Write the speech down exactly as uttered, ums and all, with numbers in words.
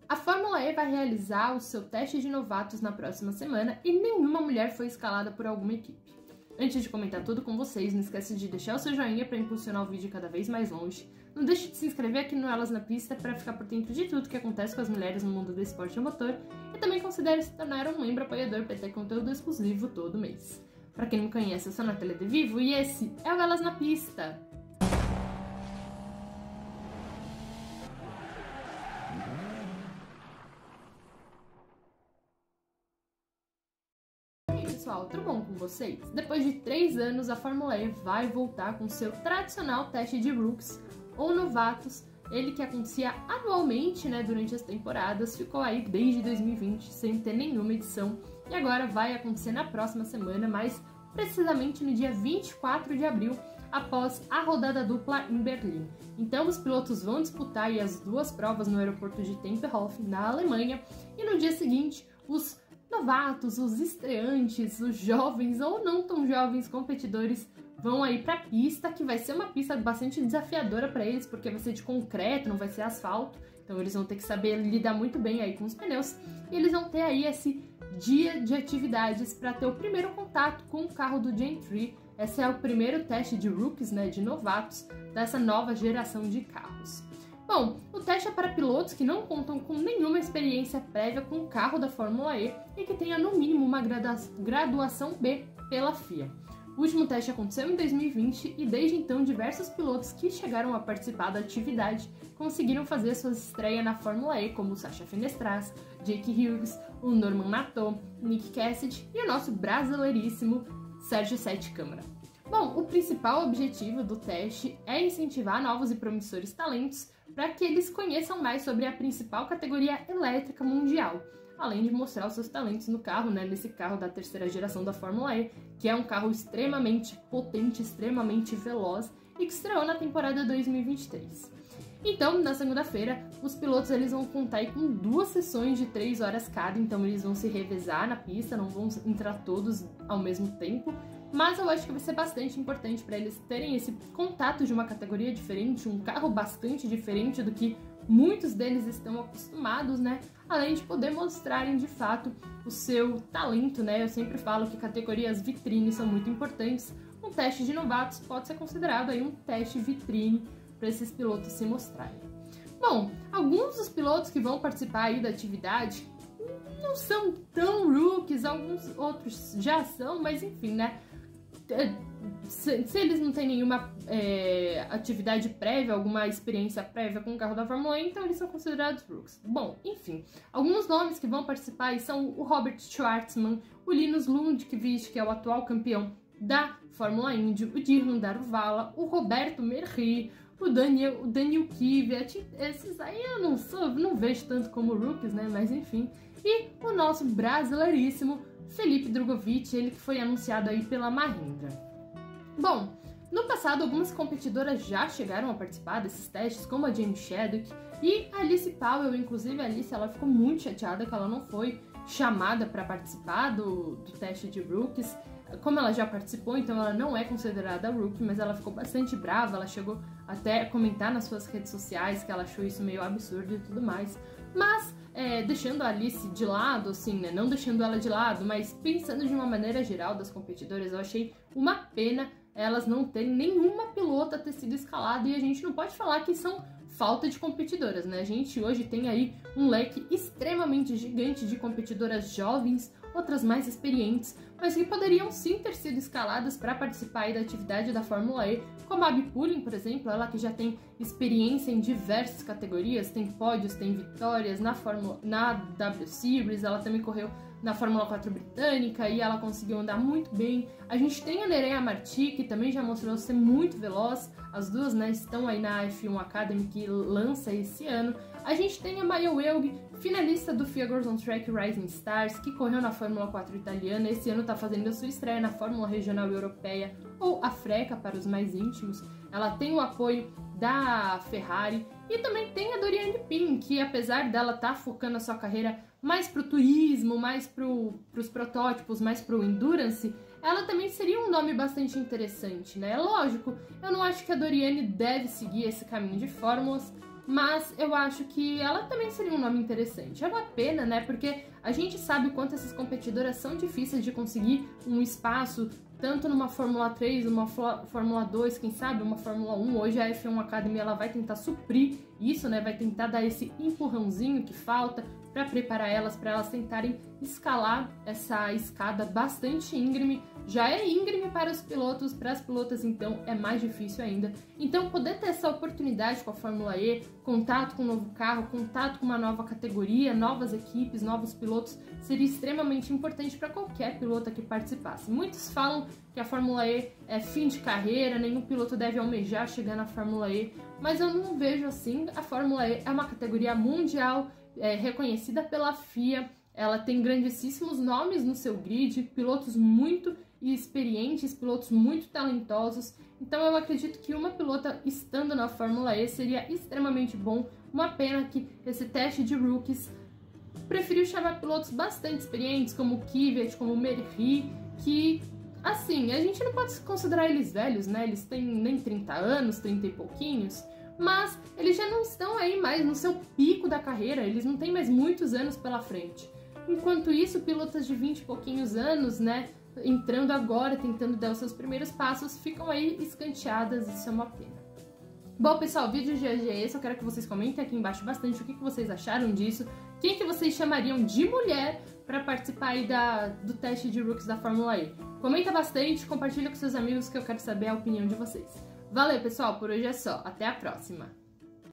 A Fórmula E vai realizar o seu teste de novatos na próxima semana e nenhuma mulher foi escalada por alguma equipe. Antes de comentar tudo com vocês, não esquece de deixar o seu joinha para impulsionar o vídeo cada vez mais longe. Não deixe de se inscrever aqui no Elas na Pista para ficar por dentro de tudo que acontece com as mulheres no mundo do esporte a motor. E também considere se tornar um membro apoiador para ter conteúdo exclusivo todo mês. Para quem não me conhece, eu sou a Natália De Vivo e esse é o Elas na Pista. Pessoal, tudo bom com vocês? Depois de três anos, a Fórmula E vai voltar com seu tradicional teste de rookies ou novatos. Ele que acontecia anualmente, né, durante as temporadas, ficou aí desde dois mil e vinte sem ter nenhuma edição e agora vai acontecer na próxima semana, mais precisamente no dia vinte e quatro de abril, após a rodada dupla em Berlim. Então os pilotos vão disputar aí as duas provas no aeroporto de Tempelhof, na Alemanha, e no dia seguinte os novatos, os estreantes, os jovens ou não tão jovens competidores vão aí pra pista, que vai ser uma pista bastante desafiadora para eles, porque vai ser de concreto, não vai ser asfalto, então eles vão ter que saber lidar muito bem aí com os pneus, e eles vão ter aí esse dia de atividades para ter o primeiro contato com o carro do Gen três. Esse é o primeiro teste de rookies, né, de novatos, dessa nova geração de carros. Bom, o teste é para pilotos que não contam com nenhuma experiência prévia com o carro da Fórmula E e que tenha no mínimo uma graduação B pela F I A. O último teste aconteceu em dois mil e vinte e desde então diversos pilotos que chegaram a participar da atividade conseguiram fazer sua estreia na Fórmula E, como o Sasha Fenestraz, Jake Hughes, o Norman Nato, Nick Cassidy e o nosso brasileiríssimo Sérgio Sete Câmara. Bom, o principal objetivo do teste é incentivar novos e promissores talentos para que eles conheçam mais sobre a principal categoria elétrica mundial, além de mostrar os seus talentos no carro, né, nesse carro da terceira geração da Fórmula E, que é um carro extremamente potente, extremamente veloz e que estreou na temporada dois mil e vinte e três. Então, na segunda-feira, os pilotos eles vão contar aí com duas sessões de três horas cada, então eles vão se revezar na pista, não vão entrar todos ao mesmo tempo, mas eu acho que vai ser bastante importante para eles terem esse contato de uma categoria diferente, um carro bastante diferente do que muitos deles estão acostumados, né? Além de poder mostrarem de fato o seu talento, né? Eu sempre falo que categorias vitrine são muito importantes. Um teste de novatos pode ser considerado aí um teste vitrine para esses pilotos se mostrarem. Bom, alguns dos pilotos que vão participar aí da atividade não são tão rookies, alguns outros já são, mas enfim, né? Se, se eles não têm nenhuma é, atividade prévia, alguma experiência prévia com o carro da Fórmula E, então eles são considerados rookies. Bom, enfim, alguns nomes que vão participar são o Robert Schwartzman, o Linus Lundqvist, que é o atual campeão da Fórmula Indy, o Dirham Daruvala, o Roberto Merhi, o Daniel, o Daniel Kvyat. Esses aí eu não sou, não vejo tanto como rookies, né? Mas enfim. E o nosso brasileiríssimo Felipe Drugovich, ele que foi anunciado aí pela Mahindra. Bom, no passado algumas competidoras já chegaram a participar desses testes, como a Jamie Chadwick e a Alice Powell. Inclusive a Alice, ela ficou muito chateada que ela não foi chamada para participar do, do teste de rookies. Como ela já participou, então ela não é considerada rookie, mas ela ficou bastante brava, ela chegou até a comentar nas suas redes sociais que ela achou isso meio absurdo e tudo mais. Mas, é, deixando a Alice de lado, assim, né, não deixando ela de lado, mas pensando de uma maneira geral das competidoras, eu achei uma pena elas não terem nenhuma pilota ter sido escalada, e a gente não pode falar que são falta de competidoras, né? A gente hoje tem aí um leque extremamente gigante de competidoras jovens, outras mais experientes, mas que poderiam sim ter sido escaladas para participar aí da atividade da Fórmula E, como a Abby Pullen, por exemplo, ela que já tem experiência em diversas categorias, tem pódios, tem vitórias na, Fórmula, na W Series, ela também correu na Fórmula quatro britânica e ela conseguiu andar muito bem. A gente tem a Nerea Marti, que também já mostrou ser muito veloz, as duas, né, estão aí na F um Academy, que lança esse ano. A gente tem a Maya Welg, finalista do F I A Girls on Track Rising Stars, que correu na Fórmula quatro italiana, esse ano está fazendo a sua estreia na Fórmula Regional Europeia, ou a Freca para os mais íntimos. Ela tem o apoio da Ferrari, e também tem a Doriane Pin, que apesar dela estar tá focando a sua carreira mais pro turismo, mais pro, pros protótipos, mais pro endurance, ela também seria um nome bastante interessante, né? Lógico, eu não acho que a Doriane deve seguir esse caminho de fórmulas, mas eu acho que ela também seria um nome interessante. É uma pena, né, porque a gente sabe o quanto essas competidoras são difíceis de conseguir um espaço, tanto numa Fórmula três, numa Fórmula dois, quem sabe uma Fórmula um. Hoje a F um Academy ela vai tentar suprir isso, né, vai tentar dar esse empurrãozinho que falta para preparar elas, para elas tentarem escalar essa escada bastante íngreme. Já é íngreme para os pilotos, para as pilotas então é mais difícil ainda. Então poder ter essa oportunidade com a Fórmula E, contato com um novo carro, contato com uma nova categoria, novas equipes, novos pilotos, seria extremamente importante para qualquer piloto que participasse. Muitos falam que a Fórmula E é fim de carreira, nenhum piloto deve almejar chegar na Fórmula E, mas eu não vejo assim. A Fórmula E é uma categoria mundial, é reconhecida pela F I A, ela tem grandíssimos nomes no seu grid, pilotos muito experientes, pilotos muito talentosos, então eu acredito que uma pilota estando na Fórmula E seria extremamente bom. Uma pena que esse teste de rookies preferiu chamar pilotos bastante experientes, como Kvyat, como Merhi, que, assim, a gente não pode considerar eles velhos, né? Eles têm nem trinta anos, trinta e pouquinhos, mas eles já não estão aí mais no seu pico da carreira, eles não têm mais muitos anos pela frente. Enquanto isso, pilotos de vinte e pouquinhos anos, né, entrando agora, tentando dar os seus primeiros passos, ficam aí escanteadas, isso é uma pena. Bom, pessoal, o vídeo de hoje é esse, eu quero que vocês comentem aqui embaixo bastante o que vocês acharam disso, quem que vocês chamariam de mulher para participar aí da, do teste de rookies da Fórmula E. Comenta bastante, compartilha com seus amigos que eu quero saber a opinião de vocês. Valeu, pessoal, por hoje é só, até a próxima!